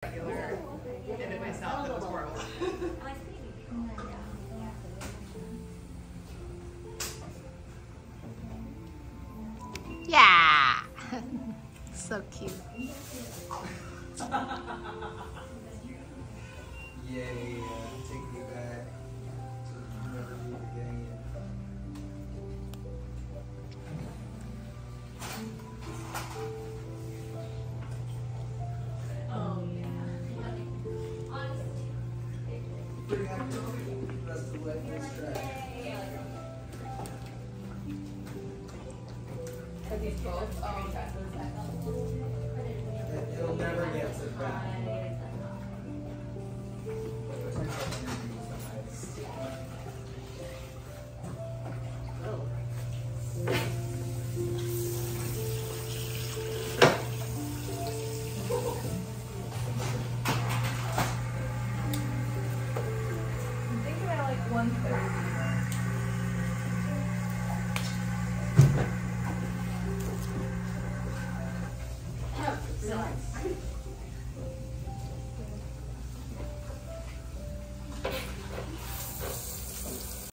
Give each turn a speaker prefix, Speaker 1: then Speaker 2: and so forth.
Speaker 1: regular, did it myself. It was horrible.
Speaker 2: Yeah. So cute.
Speaker 3: Yay, take me back to never meet again.
Speaker 1: Oh, yeah.
Speaker 3: Pretty happy with the rest of the way this track.
Speaker 1: Are these both? Oh, okay.
Speaker 3: It'll never get so bad.
Speaker 1: I'm thinking about like 1:30.